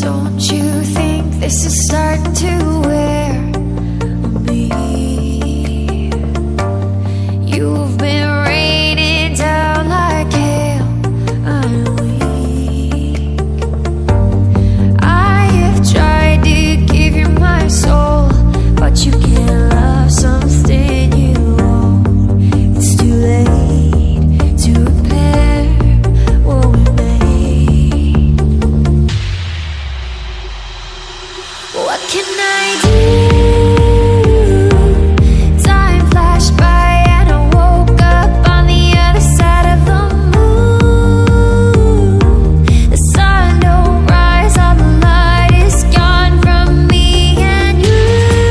Don't you think this is starting to wear on me? You've been raining down like hail. I'm weak. I have tried to give you my soul, but you can't love something you own. It's too late to repair what we made. What can I do? Time flashed by and I woke up on the other side of the moon. The sun don't rise, all the light is gone from me and you.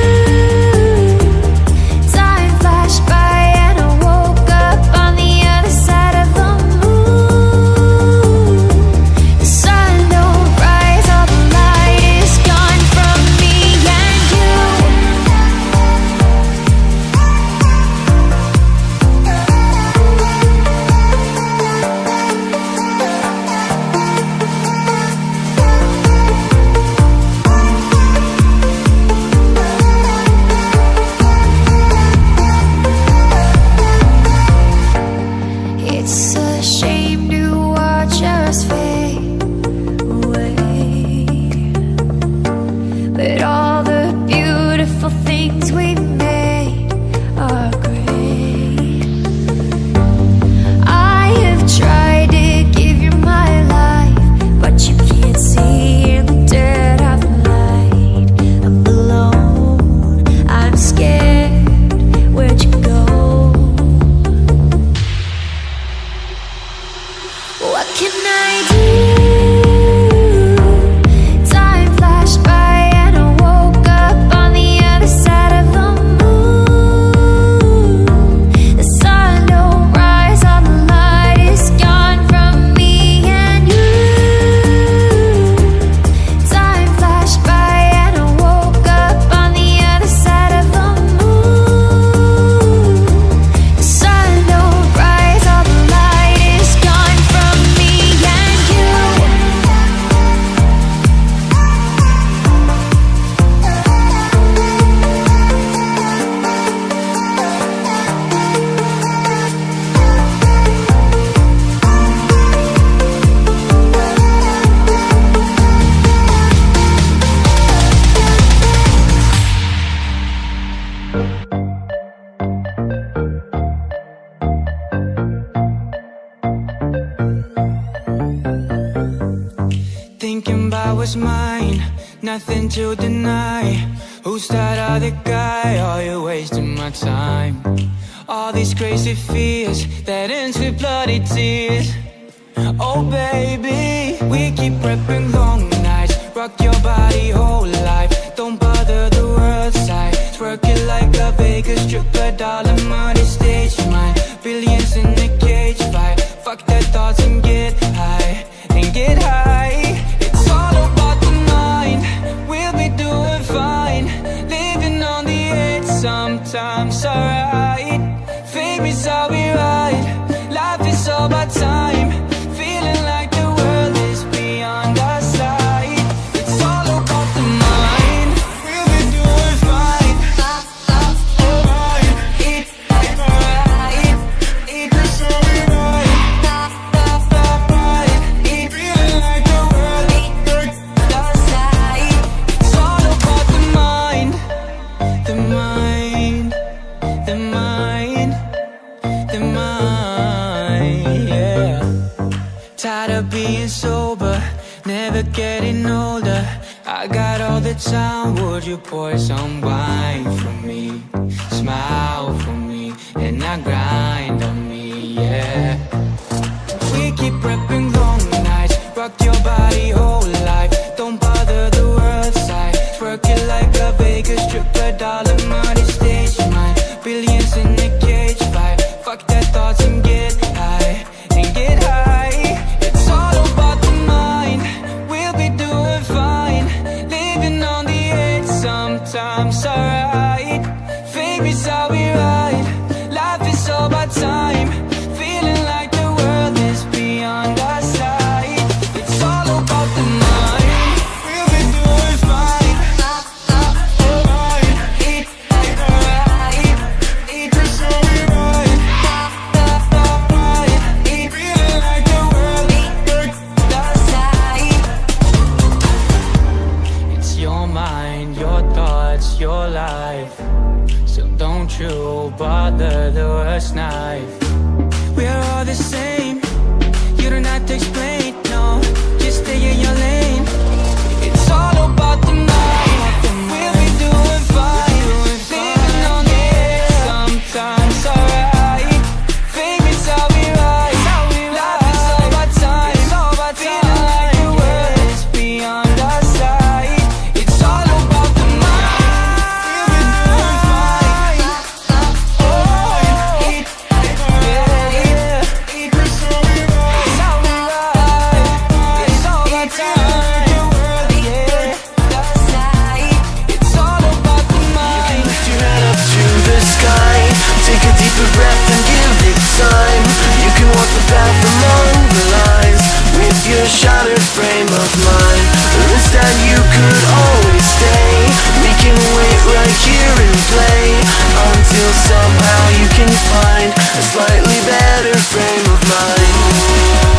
Time flashed by and I woke up on the other side of the moon. The sun don't rise, all the light is gone from me and you. It's a shame to watch us fade away, but all the beautiful things we made are great. I have tried to give you my life, but you can't see in the dead of the night. I'm alone, I'm scared, where'd you go? What can I do? Time flashed by and I woke up on the other side of the moon. The sun don't rise, all the light is gone from me and you. Time flashed by and I woke up on the other side of the moon. The sun don't rise, all the light is gone from me and you. Thinking about what's mine, nothing to deny. Who's that other guy? Oh, you're wasting my time. All these crazy fears that ends with bloody tears. Oh baby, we keep prepping long nights. Rock your body whole life. Don't bother the world side. Twerk it like a Vegas stripper, dollar money stage mine. Billions in a cage fight. Fuck their thoughts and get high, and get high. It's all about the mind. We'll be doing fine. Living on the edge, sometimes alright. Fame is how we ride. Life is all about time. Feeling like the world is beyond our sight. It's all about the mind. We'll be doing fine. Alright. It's alright. It's how we ride. Feeling like the world is beyond our sight. It's all about the mind. The mind. The mind. The mind, yeah. Tired of being sober, never getting older. I got all the time, would you pour some wine for me? Smile for me, and I grind on me, yeah. We keep prepping long nights, rock your body whole life. Don't bother the world side, twerk it like a Vegas stripper, dollar money stage mine. Billions in a cage fight. Fuck their thoughts and get high, and get high. It's all about the mind. We'll be doing fine. Living on the edge, sometimes alright. Fame is how we ride. Life is all about time. Feeling like deeper breath and give it time. You can walk the path among the lines with your shattered frame of mind. Or instead you could always stay. We can wait right here and play until somehow you can find a slightly better frame of mind.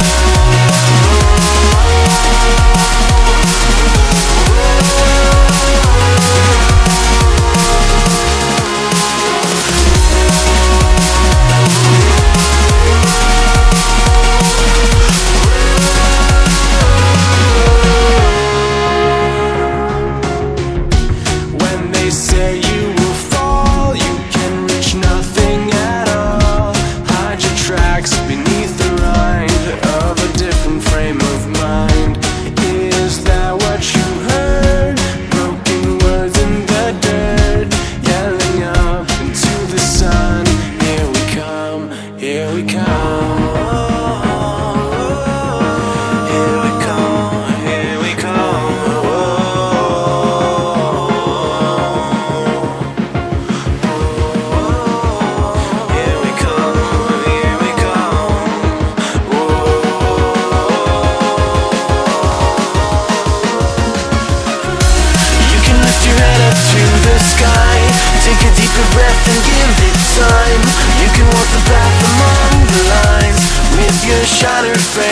Shattered